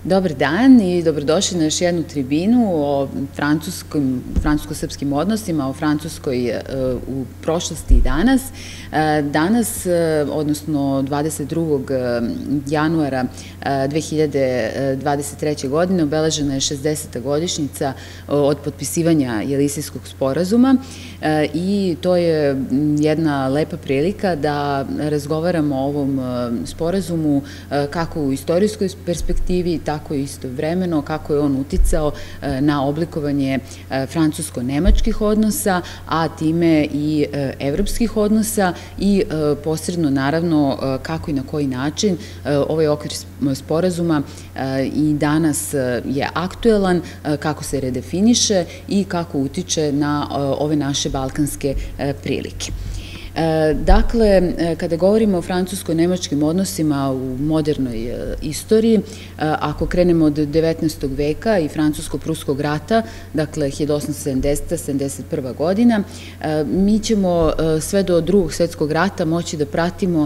Dobar dan i dobrodošli na još jednu tribinu o francusko-srpskim odnosima, o Francuskoj u prošlosti i danas. Danas, odnosno 22. januara 2023. godine, obeležena je 60. godišnjica od potpisivanja Jelisejskog sporazuma i to je jedna lepa prilika da razgovaramo o ovom sporazumu kako u istorijskoj perspektivi, tako i istovremeno kako je on uticao na oblikovanje francusko-nemačkih odnosa, a time i evropskih odnosa i posredno naravno kako i na koji način ovaj okvir sporazuma i danas je aktuelan, kako se redefiniše i kako utiče na ove naše balkanske prilike. Dakle, kada govorimo o francusko-nemačkim odnosima u modernoj istoriji, ako krenemo od 19. veka i francusko-pruskog rata, dakle 1870-71. godina, mi ćemo sve do Drugog svetskog rata moći da pratimo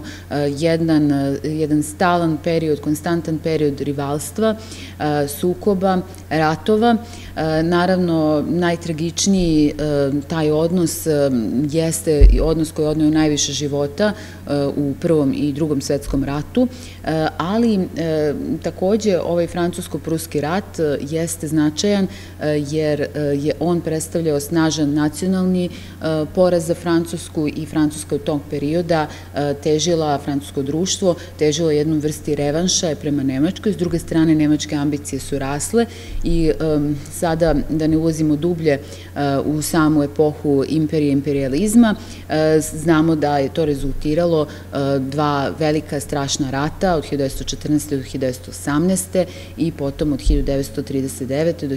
jedan stalan period, konstantan period rivalstva, sukoba, ratova. Naravno, najtragičniji taj odnos jeste odnos koji je odneo najviše života u Prvom i Drugom svetskom ratu, ali takođe ovaj francusko-pruski rat jeste značajan jer je on predstavljao snažan nacionalni poraz za Francusku i Francuska u tog perioda težila, francusko društvo težilo jednom vrsti revanša prema Nemačkoj. S druge strane, nemačke ambicije su rasle i sada, da ne ulazimo dublje u samu epohu imperije i imperijalizma, znamo da je to rezultiralo dva velika strašna rata od 1914. do 1918. i potom od 1939. do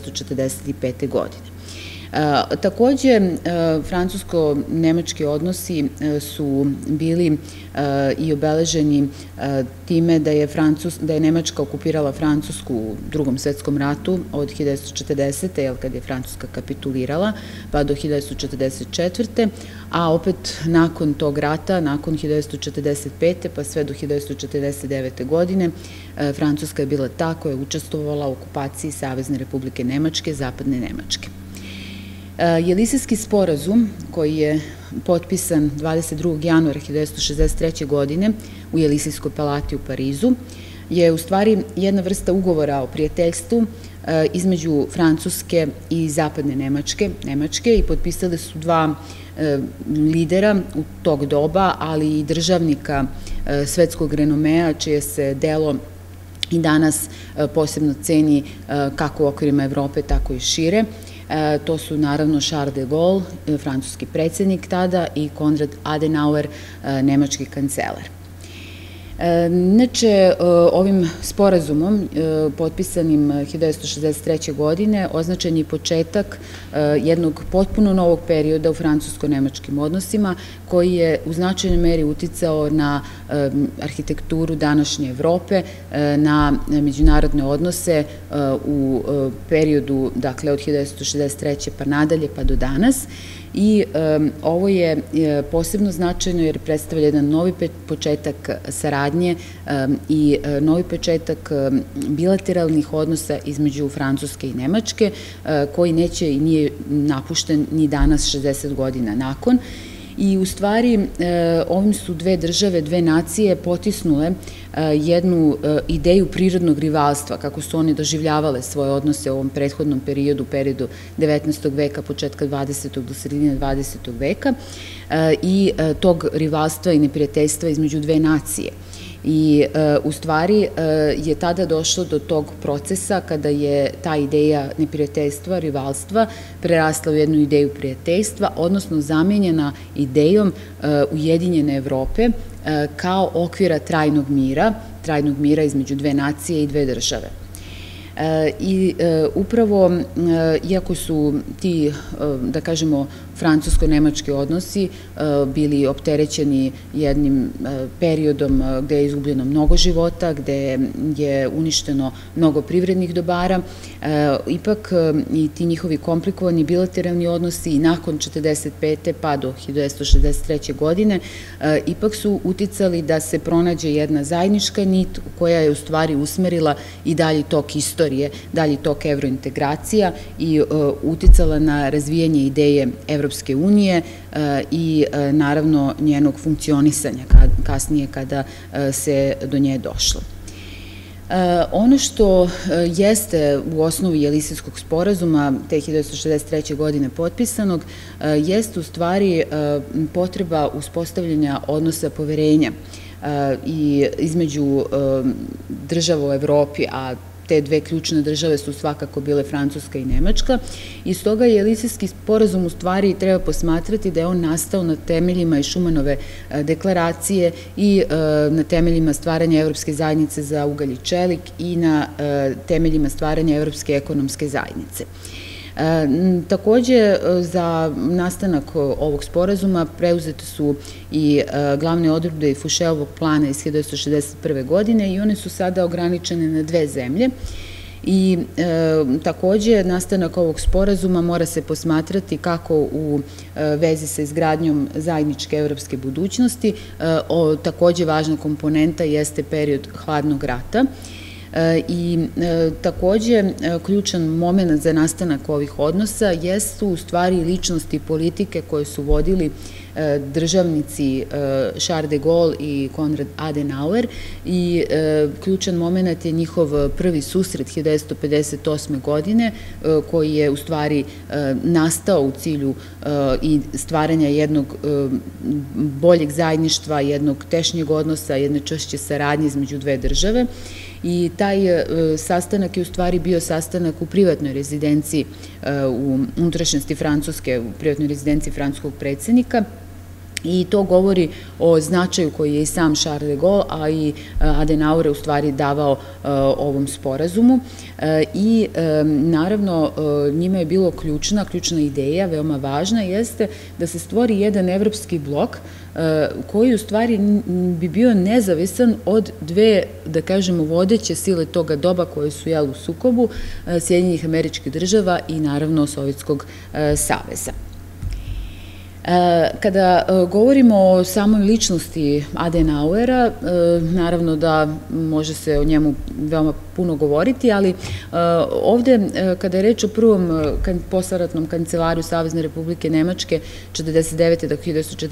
1945. godine. Takođe, francusko-nemački odnosi su bili i obeleženi time da je Nemačka okupirala Francusku u Drugom svetskom ratu od 1940. kad je Francuska kapitulirala, pa do 1944. A opet nakon tog rata, nakon 1945. pa sve do 1949. godine, Francuska je bila ta koja je učestvovala u okupaciji Savezne Republike Nemačke, Zapadne Nemačke. Jelisejski sporazum, koji je potpisan 22. januara 1963. godine u Jelisejskoj palati u Parizu, je u stvari jedna vrsta ugovora o prijateljstvu između Francuske i Zapadne Nemačke i potpisali su dva lidera u tog doba, ali i državnika svetskog renomea, čije se delo i danas posebno ceni kako u okvirima Evrope, tako i šire. To su naravno Charles de Gaulle, francuski predsednik tada, i Konrad Adenauer, nemački kancelar. Inače, ovim sporazumom, potpisanim 1963. godine, označen je početak jednog potpuno novog perioda u francusko-nemačkim odnosima, koji je u značajnoj meri uticao na arhitekturu današnje Evrope, na međunarodne odnose u periodu, dakle, od 1963. pa nadalje, pa do danas. I ovo je posebno značajno jer predstavlja jedan novi početak saradnje i novi početak bilateralnih odnosa između Francuske i Nemačke, koji neće i nije napušten ni danas 60 godina nakon. I u stvari ovim su dve države, dve nacije potisnule jednu ideju prirodnog rivalstva, kako su one doživljavale svoje odnose u ovom prethodnom periodu 19. veka, početka 20. do sredine 20. veka i tog rivalstva i neprijateljstva između dve nacije. I u stvari je tada došlo do tog procesa kada je ta ideja neprijateljstva, rivalstva prerasla u jednu ideju prijateljstva, odnosno zamenjena idejom Ujedinjene Evrope kao okvira trajnog mira između dve nacije i dve države. I upravo, iako su ti, da kažemo, francusko-nemački odnosi bili opterećeni jednim periodom gde je izgubljeno mnogo života, gde je uništeno mnogo privrednih dobara, ipak i ti njihovi komplikovani bilateralni odnosi i nakon 1945. pa do 1963. godine ipak su uticali da se pronađe jedna zajednička nit koja je u stvari usmerila i dalji tok istorije, dalji tok evrointegracija i uticala na razvijanje ideje Evropske unije i naravno njenog funkcionisanja kasnije kada se do nje došlo. Ono što jeste u osnovi Jelisejskog sporazuma te 1963. godine potpisanog jeste u stvari potreba uspostavljanja odnosa poverenja i između država u Evropi, a te dve ključne države su svakako bile Francuska i Nemačka, i stoga je Jelisejski sporazum u stvari treba posmatrati da je on nastao na temeljima i Šumanove deklaracije i na temeljima stvaranja Evropske zajednice za ugalj i čelik i na temeljima stvaranja Evropske ekonomske zajednice. Takođe, za nastanak ovog sporazuma preuzete su i glavne odredbe Fouchéovog plana iz 1961. godine i one su sada ograničene na dve zemlje. I takođe, nastanak ovog sporazuma mora se posmatrati kako u vezi sa izgradnjom zajedničke evropske budućnosti. Takođe, važna komponenta jeste period hladnog rata. I takođe ključan moment za nastanak ovih odnosa jesu u stvari ličnosti politike koje su vodili državnici Charles de Gaulle i Konrad Adenauer i ključan moment je njihov prvi susret 1958. godine koji je u stvari nastao u cilju i stvaranja jednog boljeg zajedništva, jednog tešnjeg odnosa, jedne čvršće saradnje između dve države. I taj sastanak je u stvari bio sastanak u privatnoj rezidenciji u unutrašnjosti Francuske, u privatnoj rezidenciji francuskog predsednika. I to govori o značaju koji je i sam Charles de Gaulle, a i Adenauer u stvari davao ovom sporazumu. I naravno njima je bilo ključna ideja, veoma važna, jeste da se stvori jedan evropski blok koji u stvari bi bio nezavisan od dve, da kažemo, vodeće sile toga doba koje su u sukobu, Sjedinjenih Američkih Država i naravno Sovjetskog saveza. Kada govorimo o samoj ličnosti Adenauera, naravno da može se o njemu veoma puno govoriti, ali ovde kada je reč o prvom posleratnom kancelaru Savezne Republike Nemačke 1949. do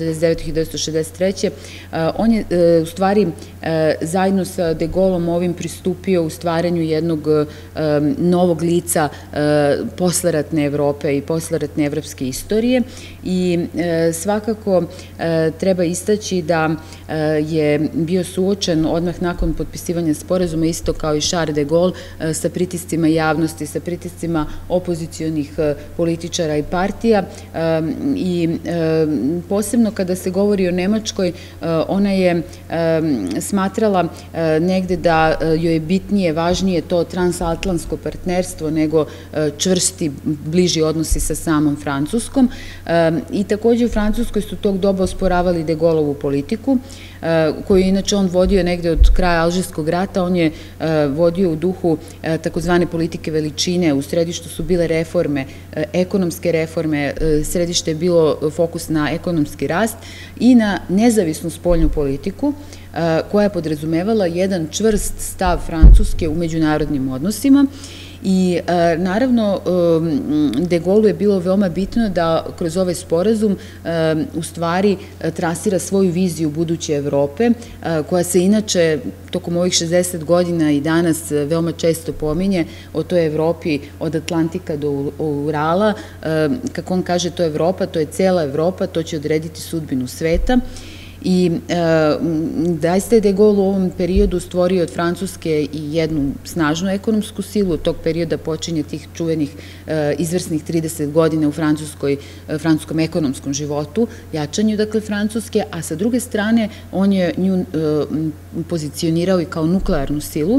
1963. On je u stvari zajedno sa de Gaulleom ovim pristupio u stvaranju jednog novog lica posleratne Evrope i posleratne evropske istorije i svakako treba istaći da je bio suočen odmah nakon potpisivanja sporazuma, isto kao i Charles de Gaulle, sa pritiscima javnosti, sa pritiscima opozicionih političara i partija i posebno kada se govori o Nemačkoj, ona je smatrala negde da joj je bitnije, važnije to transatlantsko partnerstvo nego čvrsti, bliži odnosi sa samom Francuskom i takođe u Francuskoj su tog doba osporavali de Gaulleovu politiku, koju inače on vodio negde od kraja Alžirskog rata. On je vodio u duhu takozvane politike veličine, u središtu su bile reforme, ekonomske reforme, središte je bilo fokus na ekonomski rast i na nezavisnu spoljnu politiku koja je podrazumevala jedan čvrst stav Francuske u međunarodnim odnosima. I naravno de Gaullu je bilo veoma bitno da kroz ovaj sporazum u stvari trasira svoju viziju buduće Evrope, koja se inače tokom ovih 60 godina i danas veoma često pominje o toj Evropi od Atlantika do Urala. Kako on kaže, to je Evropa, to je cela Evropa, to će odrediti sudbinu sveta. I zaista je de Gaulle u ovom periodu stvorio od Francuske i jednu snažnu ekonomsku silu. Od tog perioda počinje tih čuvenih izvrsnih 30 godina u francuskom ekonomskom životu, jačanju dakle Francuske, a sa druge strane on je nju pozicionirao i kao nuklearnu silu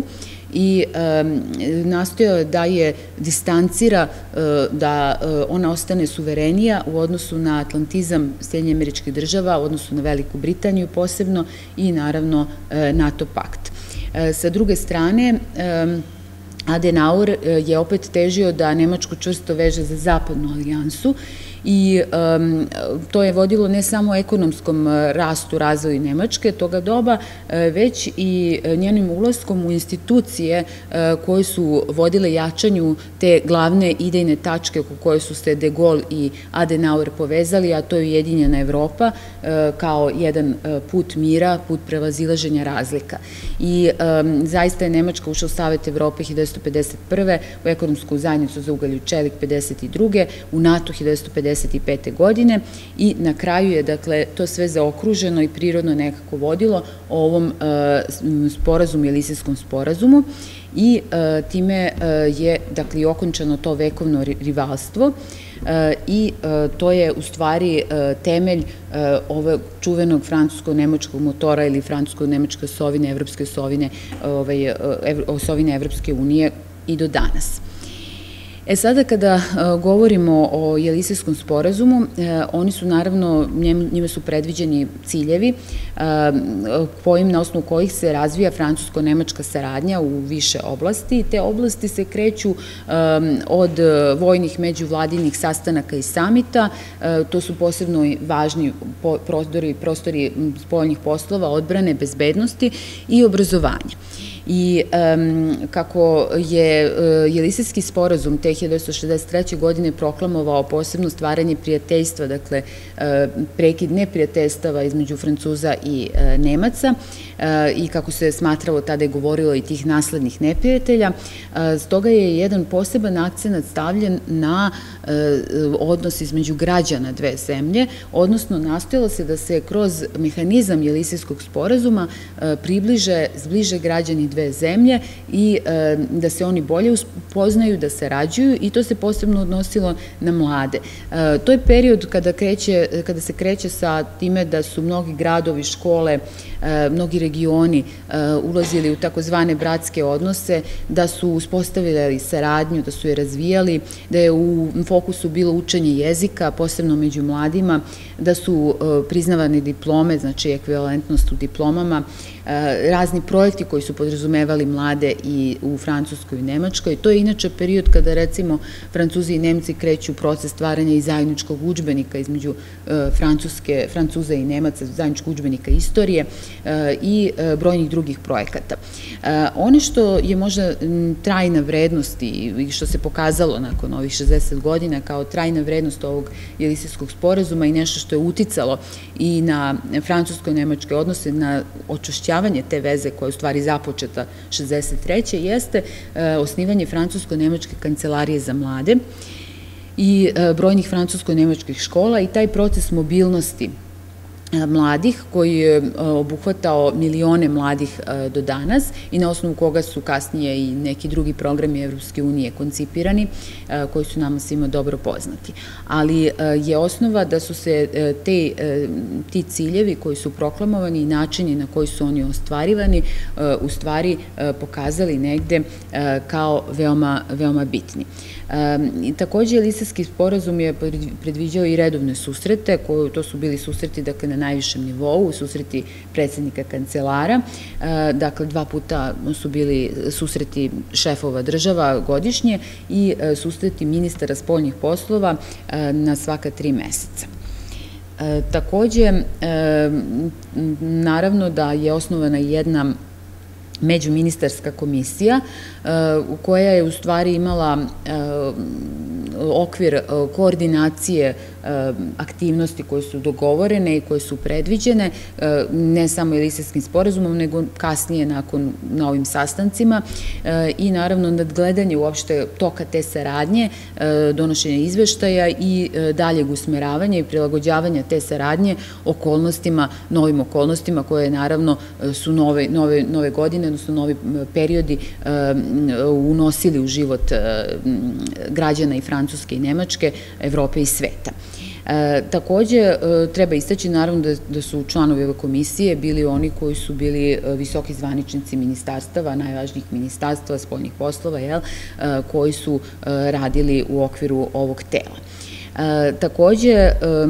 i nastojao da je distancira, da ona ostane suverenija u odnosu na atlantizam Sjedinjenih Američkih Država, u odnosu na Veliku Britaniju posebno i naravno NATO pakt. Sa druge strane, Adenauer je opet težio da Nemačku čvrsto veže za zapadnu alijansu i to je vodilo ne samo ekonomskom rastu, razvoju Nemačke toga doba, već i njenim ulaskom u institucije koje su vodile jačanju te glavne idejne tačke oko koje su se De Gaulle i Adenauer povezali, a to je Ujedinjena Evropa kao jedan put mira, put prevazilaženja razlika. I zaista je Nemačka ušla u Savet Evrope 1951. u ekonomsku zajednicu za ugalj i čelik 1952. u NATO 1955. godine i na kraju je, dakle, to sve zaokruženo i prirodno nekako vodilo o ovom sporazumu, Jelisejskom sporazumu i time je, dakle, okončano to vekovno rivalstvo i to je u stvari temelj ovog čuvenog francusko-nemačkog motora ili francusko-nemačke osovine, evropske osovine Evropske unije i do danas. Sada kada govorimo o Jelisejskom sporazumu, oni su naravno, njime su predviđeni ciljevi na osnovu kojih se razvija francusko-nemačka saradnja u više oblasti i te oblasti se kreću od vojnih međuvladinih sastanaka i samita, to su posebno važni prostori spoljnih poslova, odbrane, bezbednosti i obrazovanja. I kako je Jelisejski sporazum te 1963. godine proklamovao posebno stvaranje prijateljstva, dakle prekid neprijateljstava između Francuza i Nemaca i kako se smatralo, tada je govorilo i tih naslednih neprijatelja, stoga je jedan poseban akcenat stavljen na odnos između građana dve zemlje, odnosno nastojalo se da se kroz mehanizam Jelisejskog sporazuma zbliže građani dve zemlje i da se oni bolje upoznaju, da sarađuju i to se posebno odnosilo na mlade. To je period kada se kreće sa time da su mnogi gradovi, škole, mnogi regioni ulazili u takozvane bratske odnose, da su uspostavili saradnju, da su je razvijali, da je u fokusu bilo učenje jezika, posebno među mladima, da su priznavane diplome, znači ekvivalentnost u diplomama, razni projekti koji su podrazumevali mlade i u Francuskoj i Nemačkoj. To je inače period kada, recimo, Francuzi i Nemci kreću u proces stvaranja i zajedničkog udžbenika između Francuza i Nemaca, zajedničkog udžbenika istorije i brojnih drugih projekata. Ono što je možda trajna vrednost i što se pokazalo nakon ovih 60 godina kao trajna vrednost ovog Jelisejskog sporazuma i nešto što je uticalo i na francusko-nemačke odnose, na očvršćavanje te veze koja je u stvari započeta 63. jeste osnivanje francusko-nemačke kancelarije za mlade i brojnih francusko-nemačkih škola i taj proces mobilnosti mladih koji je obuhvatao milione mladih do danas i na osnovu koga su kasnije i neki drugi programi Evropske unije koncipirani koji su nama svima dobro poznati. Ali je osnova da su se ti ciljevi koji su proklamovani i načini na koji su oni ostvarivani u stvari pokazali negde kao veoma bitni. Takođe, Jelisejski sporazum je predviđao i redovne susrete, to su bili susreti, dakle, na najvišem nivou, susreti predsednika kancelara, dakle, 2 puta su bili susreti šefova država godišnje i susreti ministara spoljnih poslova na svaka 3 meseca. Takođe, naravno da je osnovana jedna međuministarska komisija koja je u stvari imala okvir koordinacije aktivnosti koje su dogovorene i koje su predviđene, ne samo Jelisejskim sporazumom, nego kasnije na ovim sastancima i naravno nadgledanje uopšte toka te saradnje, donošenja izveštaja i daljeg usmeravanja i prilagođavanja te saradnje novim okolnostima koje naravno su nove godine, odnosno novi periodi unosili u život građana i Francuske i Nemačke, Evrope i sveta. Takođe, treba istaći naravno da su članovi ove komisije bili oni koji su bili visoki zvaničnici ministarstava, najvažnijih ministarstava, spoljnih poslova, koji su radili u okviru ovog tela. Takođe,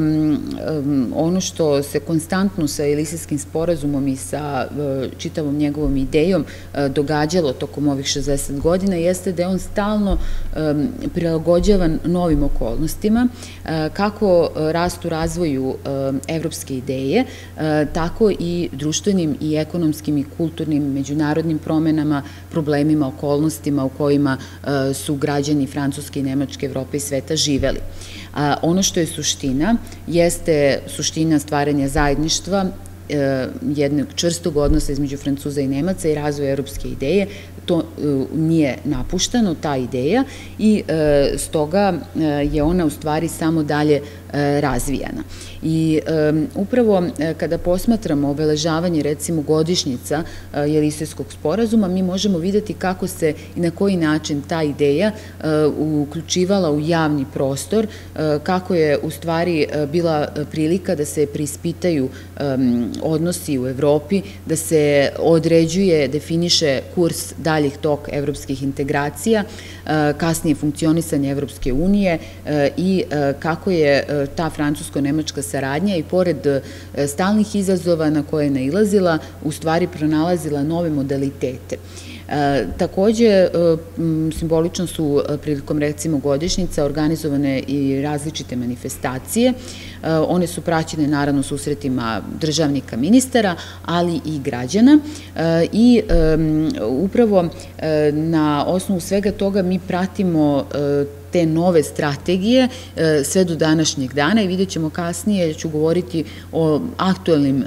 ono što se konstantno sa Elizejskim sporazumom i sa čitavom njegovom idejom događalo tokom ovih 60 godina jeste da je on stalno prilagođavan novim okolnostima, kako rastu razvoju evropske ideje, tako i društvenim i ekonomskim i kulturnim međunarodnim promenama, problemima, okolnostima u kojima su građani Francuske i Nemačke, Evrope i sveta živeli. Ono što je suština, jeste suština stvaranja zajedništva, jednog čvrstog odnosa između Francuza i Nemaca i razvoja evropske ideje. To nije napuštano, ta ideja, i stoga je ona u stvari samo dalje razvijana. I upravo kada posmatramo obeležavanje, recimo, godišnjica Elizejskog sporazuma, mi možemo videti kako se i na koji način ta ideja uključivala u javni prostor, kako je u stvari bila prilika da se preispitaju odnosi u Evropi, da se određuje, definiše kurs daljih tok evropskih integracija, kasnije funkcionisanje Evropske unije i kako je ta francusko-nemačka saradnja i pored stalnih izazova na koje je nailazila, u stvari pronalazila nove modalitete. Takođe, simbolično su prilikom, recimo, godišnjica organizovane i različite manifestacije. One su praćene, naravno, susretima državnika, ministara, ali i građana, i upravo na osnovu svega toga mi pratimo te nove strategije sve do današnjeg dana i vidjet ćemo kasnije, ću govoriti o aktuelnim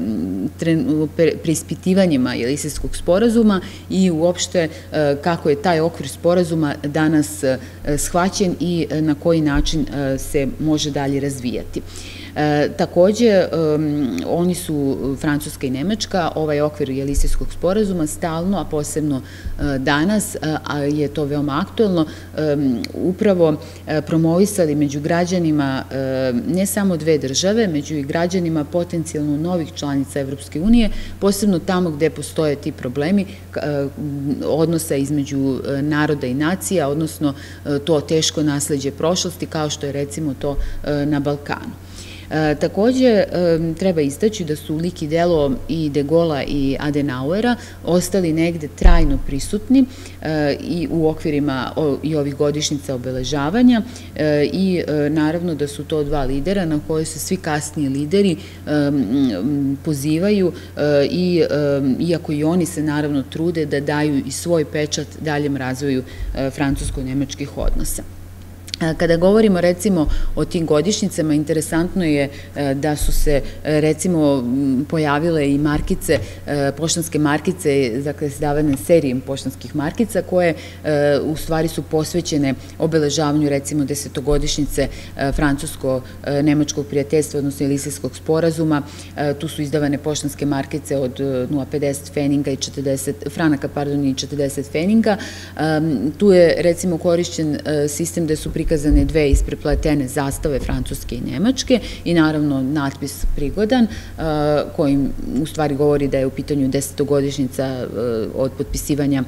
preispitivanjima Elizejskog sporazuma i uopšte kako je taj okvir sporazuma danas shvaćen i na koji način se može dalje razvijati. Takođe, oni su, Francuska i Nemačka, ovaj okvir Elizejskog sporazuma stalno, a posebno danas, a je to veoma aktuelno, upravo promovisali među građanima ne samo dve države, među i građanima potencijalno novih članica Evropske unije, posebno tamo gde postoje ti problemi odnosa između naroda i nacija, odnosno to teško nasleđe prošlosti, kao što je, recimo, to na Balkanu. Takođe, treba istaći da su lik i delo i De Gaulle'a i Adenauera ostali negde trajno prisutni i u okvirima i ovih godišnjica obeležavanja i naravno da su to dva lidera na koje se svi kasniji lideri pozivaju, iako i oni se naravno trude da daju i svoj pečat daljem razvoju francusko-nemačkih odnosa. Kada govorimo, recimo, o tim godišnjicama, interesantno je da su se, recimo, pojavile i markice, poštanske markice, dakle, izdavane serijem poštanskih markica, koje u stvari su posvećene obeležavanju, recimo, 10-godišnjice francusko-nemačkog prijateljstva, odnosno Elizejskog sporazuma. Tu su izdavane poštanske markice od 0,50 franaka i 40 feninga. Tu je, recimo, korišćen sistem gde su prikazane dve isprepletene zastave Francuske i Nemačke i naravno natpis prigodan, kojim u stvari govori da je u pitanju 10-godišnjica od potpisivanja,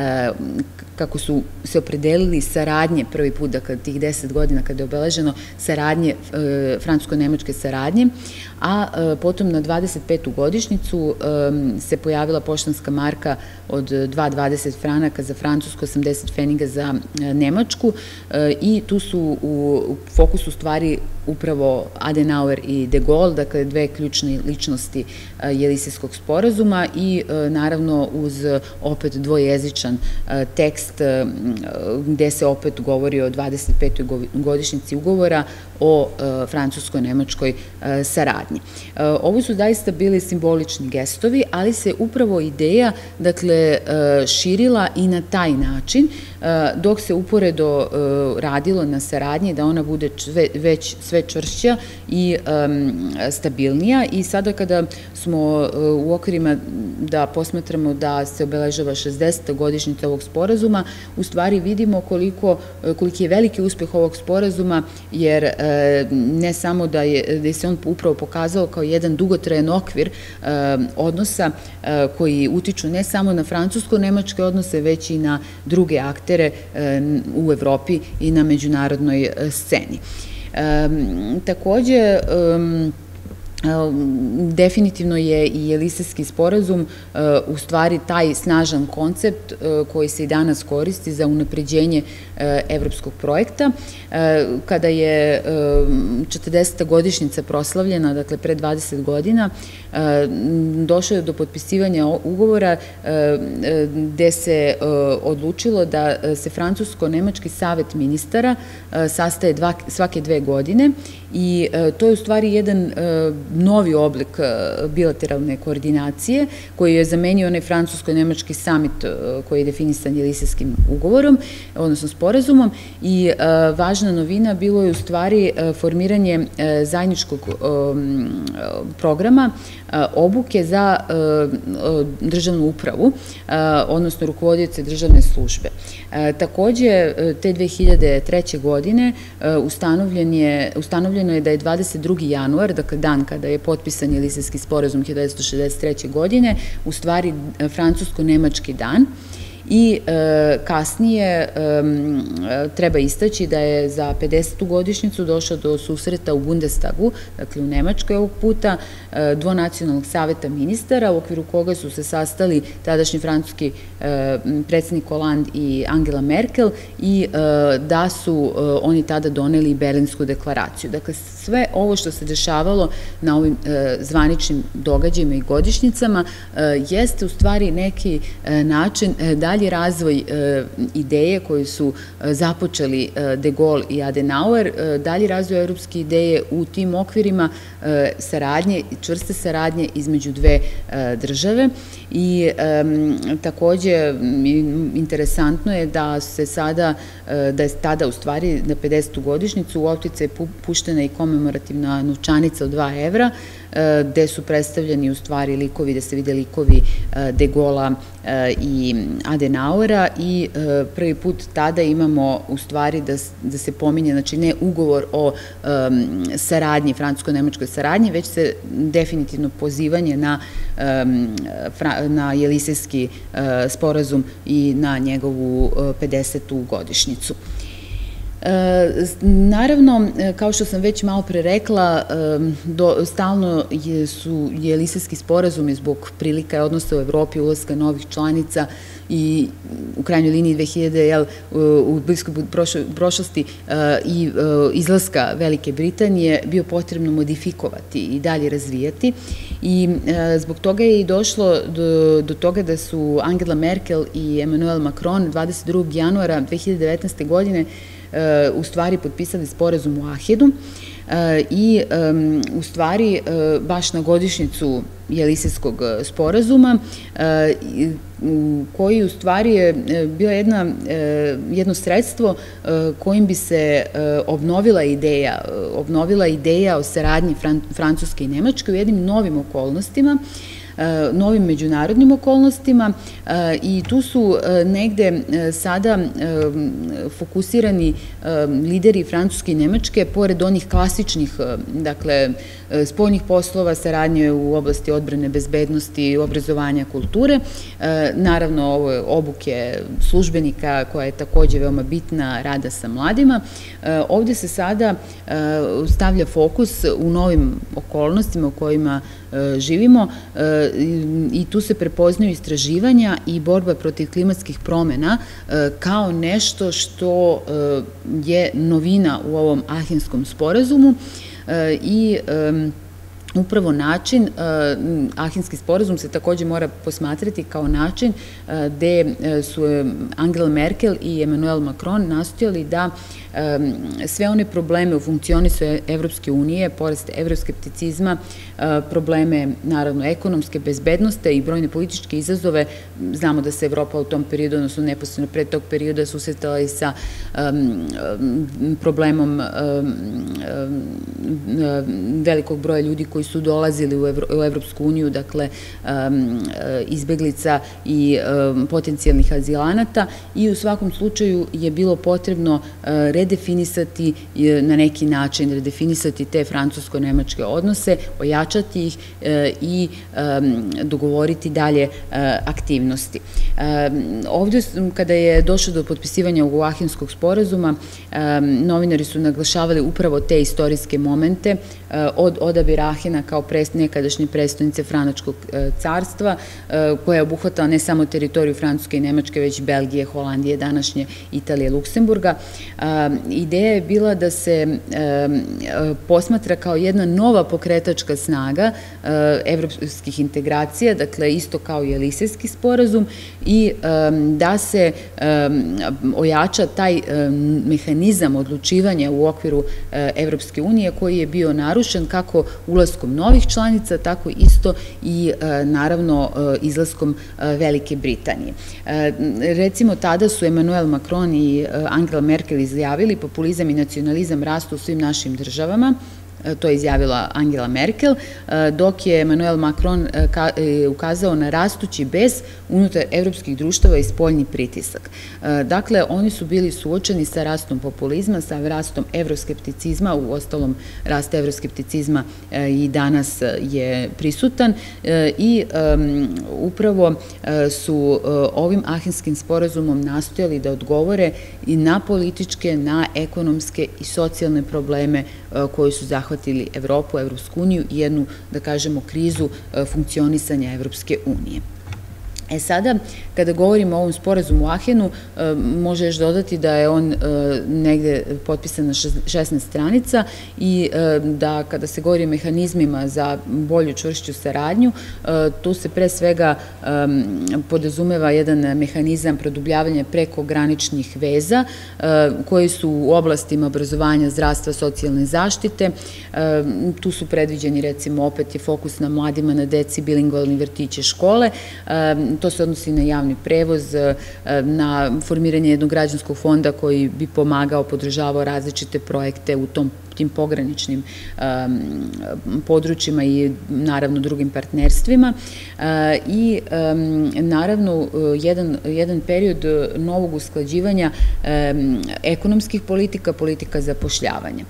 kako su se opredelili saradnje prvi put, dakle tih 10 godina kada je obeleženo saradnje, francusko-nemačke saradnje, a potom na 25. godišnjicu se pojavila poštanska marka od 2,20 franaka za Francusku, 80 feninga za Nemačku i tu su u fokusu stvari upravo Adenauer i De Gaulle, dakle dve ključne ličnosti Elizejskog sporazuma i naravno uz opet dvojezičan tekst gde se opet govori o 25. godišnjici ugovora o francusko-nemačkoj saradnji. Ovo su zaista bili simbolični gestovi, ali se upravo ideja, dakle, širila i na taj način, dok se uporedo radilo na saradnji da ona bude sve sve čvršća i stabilnija i sada kada smo u okvirima da posmatramo da se obeležava 60. godišnjica ovog sporazuma, u stvari vidimo koliki je veliki uspeh ovog sporazuma, jer ne samo da se on upravo pokazao kao jedan dugotrajan okvir odnosa koji utiču ne samo na francusko-nemačke odnose, već i na druge aktere u Evropi i na međunarodnoj sceni. Takođe, definitivno je i Jelisejski sporazum u stvari taj snažan koncept koji se i danas koristi za unapređenje evropskog projekta. Kada je 40. godišnjica proslavljena, dakle pre 20 godina, došlo je do potpisivanja ugovora gde se odlučilo da se Francusko-nemački savet ministara sastaje svake 2 godine i to je u stvari jedan novi oblik bilateralne koordinacije koji je zamenio onaj francusko-nemački samit koji je definisan Jelisejskim ugovorom, odnosno sporazumom, i važna novina bilo je u stvari formiranje zajedničkog programa obuke za državnu upravu, odnosno rukovodioce državne službe. Takođe, te 2003. godine ustanovljeno je da je 22. januar, dakle dan kada je potpisan Jelisejski sporazum 1963. godine, u stvari francusko-nemački dan. I kasnije treba istaći da je za 50. godišnjicu došlo do susreta u Bundestagu, dakle u Nemačkoj ovog puta, dvonacionalnog saveta ministara, u okviru koga su se sastali tadašnji francuski predsednik Hollande i Angela Merkel i da su oni tada doneli Berlinsku deklaraciju. Dakle, sve ovo što se dešavalo na ovim zvaničnim događajima i godišnjicama jeste u stvari neki način dalji razvoj ideje koju su započeli de Gaulle i Adenauer, dalji razvoj evropske ideje u tim okvirima saradnje, čvrste saradnje između dve države i takođe interesantno je da je tada u stvari na 50. godišnjicu u opticaj puštena i komemorativna novčanica od 2 evra, gde su predstavljeni u stvari likovi, da se vide likovi de Gaulle i Adenauera i prvi put tada imamo u stvari da se pominje, znači ne ugovor o saradnji, francusko-nemačkoj saradnji, već se definitivno pozivanje na Jelisejski sporazum i na njegovu 50. godišnjicu. Naravno, kao što sam već malo pre rekla, stalno su Jelisejski sporazumi zbog prilika odnosa u Evropi, ulaska novih članica i u krajnjoj liniji 2000 u bliskoj prošlosti i izlaska Velike Britanije bio potrebno modifikovati i dalje razvijati i zbog toga je i došlo do toga da su Angela Merkel i Emmanuel Macron 22. januara 2019. godine u stvari potpisali sporazum u Ahedu i u stvari baš na godišnjicu Jelisejskog sporazuma koji u stvari je bio jedno sredstvo kojim bi se obnovila ideja o saradnji Francuske i Nemačke u jednim novim okolnostima, novim međunarodnim okolnostima i tu su negde sada fokusirani lideri Francuske i Nemačke, pored onih klasičnih, dakle, spoljnih poslova, saradnje u oblasti odbrane, bezbednosti, obrazovanja, kulture, naravno ovo obuke službenika koja je takođe veoma bitna, rada sa mladima. Ovde se sada stavlja fokus u novim okolnostima u kojima živimo i tu se prepoznaju istraživanja i borba protiv klimatskih promena kao nešto što je novina u ovom Ahenskom sporazumu i upravo način, Ahinski sporazum se takođe mora posmatrati kao način gde su Angela Merkel i Emmanuel Macron nastojali da sve one probleme u funkcionisanju Evropske unije, porast evroskepticizma, probleme, naravno, ekonomske bezbednosti i brojne političke izazove. Znamo da se Evropa u tom periodu, odnosno neposredno pre tog perioda, susretala i sa problemom velikog broja ljudi koji su dolazili u Evropsku uniju, dakle, izbeglica i potencijalnih azilanata, i u svakom slučaju je bilo potrebno redefinisati na neki način, redefinisati te francusko-nemačke odnose, ojačati ih i dogovoriti dalje aktivnosti. Ovde, kada je došlo do potpisivanja ovog Ahinskog sporazuma, novinari su naglašavali upravo te istorijske momente od odabira Ahena kao nekadašnje prestonice Franačkog carstva, koja je obuhvatala ne samo teritoriju Francuske i Nemačke, već Belgije, Holandije, današnje Italije, Luksemburga. Ideja je bila da se posmatra kao jedna nova pokretačka snaga evropskih integracija, dakle isto kao i Elizejski sporazum, i da se ojača taj mehanizam odlučivanja u okviru Evropske unije, koji je bio narušen kako ulaskom novih članica, tako isto i naravno izlaskom Velike Britanije. Recimo, tada su Emmanuel Macron i Angela Merkel izjavili: populizam i nacionalizam rastu u svim našim državama. To je izjavila Angela Merkel, dok je Emmanuel Macron ukazao na rastući bes unutar evropskih društava i spoljni pritisak. Dakle, oni su bili suočeni sa rastom populizma, sa rastom evroskepticizma, u ostalom rast evroskepticizma i danas je prisutan, i upravo su ovim Ahinskim sporazumom nastojali da odgovore i na političke, na ekonomske i socijalne probleme koji su zahvatili Evropu, Evropsku uniju i jednu, da kažemo, krizu funkcionisanja Evropske unije. Sada, kada govorimo o ovom sporazumu u Ahenu, može još dodati da je on negde potpisan na 16 stranica i da kada se govori o mehanizmima za bolju, čvršću saradnju, tu se pre svega podrazumeva jedan mehanizam produbljavanja prekograničnih veza koji su u oblastima obrazovanja, zdravstva, socijalne zaštite. Tu su predviđeni, recimo, opet je fokus na mladima, na deci, bilingualni vrtiće, škole. To se odnosi na javni prevoz, na formiranje jednog građanskog fonda koji bi pomagao, podržavao različite projekte u tim pograničnim područjima i naravno drugim partnerstvima, i naravno jedan period novog usklađivanja ekonomskih politika, politika zapošljavanja.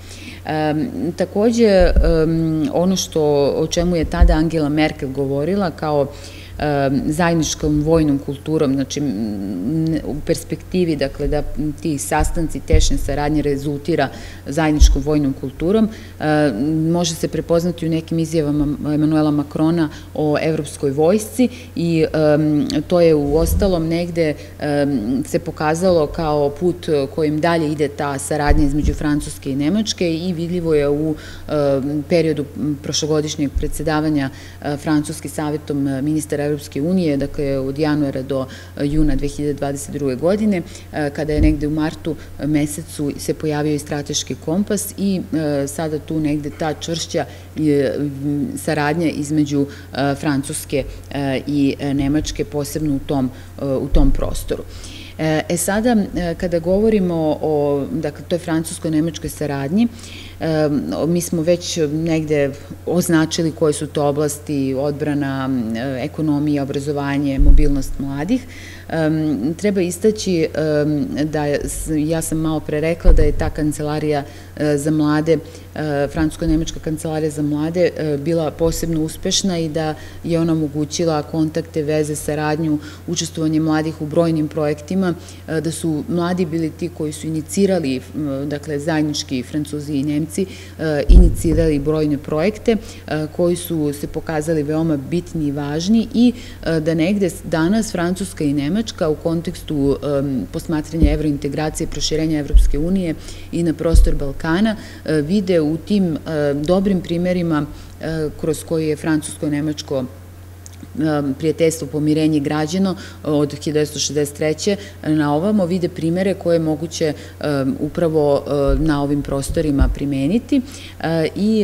Takođe, ono o čemu je tada Angela Merkel govorila kao zajedničkom vojnom kulturom, znači u perspektivi, dakle, da ti sastanci, tešnje saradnje rezultira zajedničkom vojnom kulturom, može se prepoznati u nekim izjavama Emmanuela Macrona o evropskoj vojsci, i to je u ostalom negde se pokazalo kao put kojim dalje ide ta saradnja između Francuske i Nemačke, i vidljivo je u periodu prošlogodišnjeg predsedavanja Francuski savetom ministara Evropske unije, dakle od januara do juna 2022. godine, kada je negde u martu mesecu se pojavio i strateški kompas, i sada tu negde ta čvršća saradnja između Francuske i Nemačke, posebno u tom prostoru. Sada, kada govorimo o toj francusko-nemačkoj saradnji, mi smo već negde označili koje su to oblasti: odbrana, ekonomija, obrazovanje, mobilnost mladih. Treba istaći da, ja sam malo pre rekla da je ta kancelarija za mlade, francusko-nemačka kancelarija za mlade, bila posebno uspešna i da je ona omogućila kontakte, veze, saradnju, učestvovanje mladih u brojnim projektima, da su mladi bili ti koji su inicirali, dakle zajednički Francuzi i Nemci, inicirali brojne projekte koji su se pokazali veoma bitni i važni, i da negde danas Francuska i Nemačka Nemačka u kontekstu posmatranja evrointegracije i proširenja Evropske unije i na prostor Balkana vide u tim dobrim primerima kroz koji je francusko-nemačko prijateljstvo, pomirenje građeno od 1963. na ovamo, vide primere koje je moguće upravo na ovim prostorima primeniti i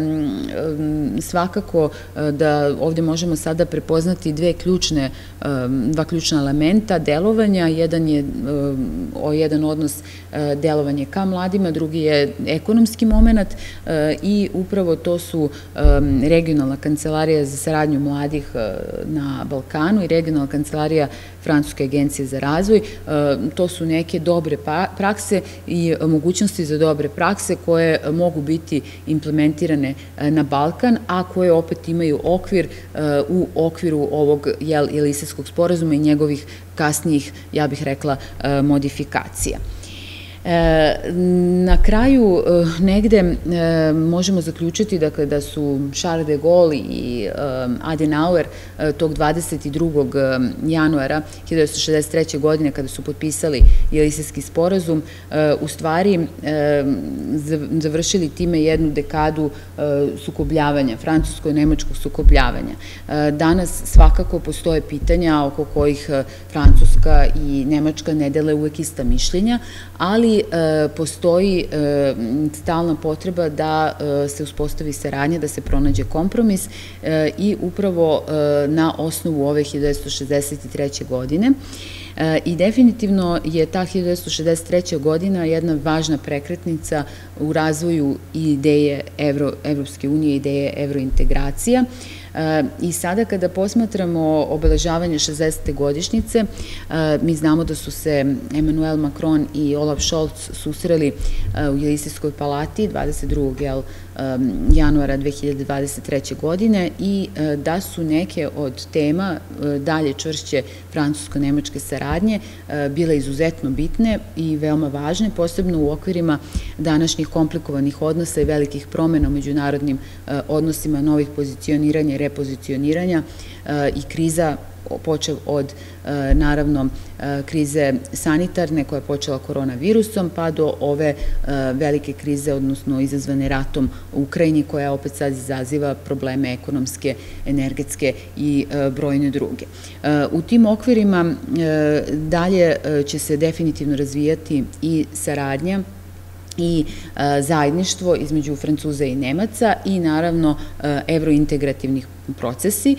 svakako da ovde možemo sada prepoznati dva ključna elementa delovanja. Jedan odnos delovanje ka mladima, drugi je ekonomski moment i upravo to su regionalna kancelarija za saradnju mladih na Balkanu i regionalna kancelarija Francuske agencije za razvoj. To su neke dobre prakse i mogućnosti za dobre prakse koje mogu biti implementirane na Balkan, a koje opet imaju okvir u okviru ovog Jelisejskog sporazuma i njegovih kasnijih, ja bih rekla, modifikacija. Na kraju negde možemo zaključiti da su Charles de Gaulle i Adenauer tog 22. januara 1963. godine, kada su potpisali Jelisejski sporazum, u stvari završili time jednu dekadu sukobljavanja, francusko-nemačkog sukobljavanja. Danas svakako postoje pitanja oko kojih Francuska i Nemačka ne dele uvek ista mišljenja, ali postoji stalna potreba da se uspostavi saradnja, da se pronađe kompromis i upravo na osnovu ove 1963. godine. I definitivno je ta 1963. godina jedna važna prekretnica u razvoju ideje Evropske unije, ideje evrointegracija. I sada kada posmatramo obeležavanje 60. godišnjice, mi znamo da su se Emmanuel Macron i Olaf Scholz susreli u Jelisejskoj palati 22. januara 2023. godine i da su neke od tema dalje čvršće francusko-nemačke saradnje bile izuzetno bitne i veoma važne, posebno u okvirima današnjih komplikovanih odnosa i velikih promena u međunarodnim odnosima, novih pozicioniranja i repozicioniranja i kriza, počev od, naravno, krize sanitarne koja je počela koronavirusom, pa do ove velike krize, odnosno izazvane ratom u Ukrajini, koja opet sad izaziva probleme ekonomske, energetske i brojne druge. U tim okvirima dalje će se definitivno razvijati i saradnja i zajedništvo između Francuza i Nemaca i naravno evrointegrativnih procesi.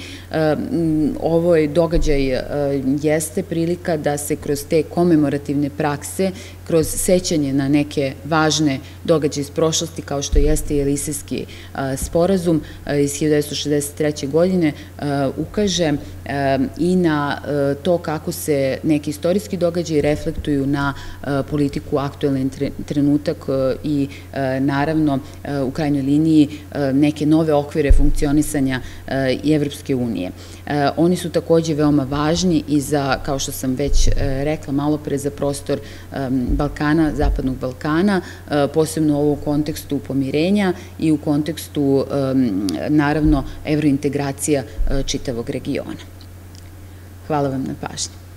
Ovo događaj jeste prilika da se kroz te komemorativne prakse, kroz sećanje na neke važne događaje iz prošlosti, kao što jeste Jelisejski sporazum iz 1963. godine, ukaže i na to kako se neki istorijski događaji reflektuju na politiku aktuelni trenutak i naravno u krajnjoj liniji neke nove okvire funkcionisanja i Evropske unije. Oni su takođe veoma važni i za, kao što sam već rekla malo pre, za prostor Balkana, Zapadnog Balkana, posebno u kontekstu pomirenja i u kontekstu, naravno, evrointegracija čitavog regiona. Hvala vam na pažnji.